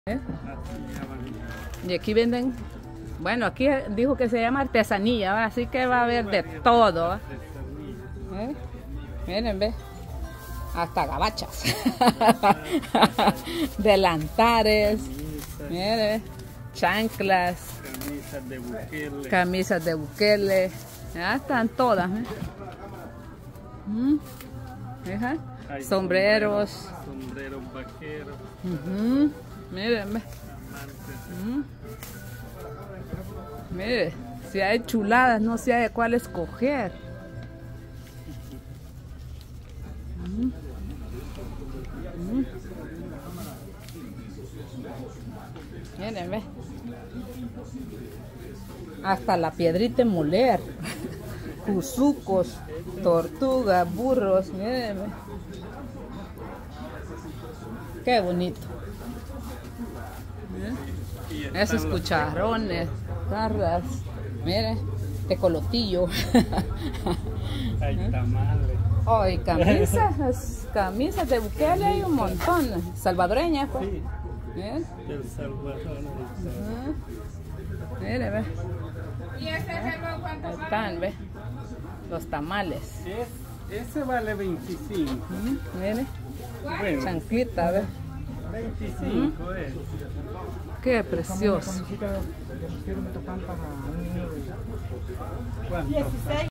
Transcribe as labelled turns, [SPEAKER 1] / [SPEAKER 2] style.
[SPEAKER 1] ¿Eh? Y aquí venden, bueno, aquí dijo que se llama artesanía, ¿va? Así que va a haber de todo, ¿va? ¿Eh? Miren, ve, hasta gabachas, delantares, miren, chanclas, camisas de Bukele, ya están todas, ¿eh? Sombreros,
[SPEAKER 2] vaqueros.
[SPEAKER 1] Miren, ve. Mire, si hay chuladas, no sé de cuál escoger. Miren, ve. Hasta la piedrita en moler. Cuzucos, tortugas, burros, miren, ve. Qué bonito. Esos cucharones, jarras, mire, tecolotillo.
[SPEAKER 2] Hay tamales.
[SPEAKER 1] Oh, y camisas de Bukele hay un montón, salvadoreñas, pues.
[SPEAKER 2] Sí,
[SPEAKER 1] ¿Eh?
[SPEAKER 2] del Salvador.
[SPEAKER 1] Mire, ve.
[SPEAKER 3] ¿Y ese reloj cuánto vale?
[SPEAKER 1] Están, ve, los tamales.
[SPEAKER 2] Ese vale 25.
[SPEAKER 1] Mire,
[SPEAKER 2] Bueno,
[SPEAKER 1] chanclita, ve.
[SPEAKER 2] 25 es.
[SPEAKER 1] Qué precioso.
[SPEAKER 2] ¿Cuánto?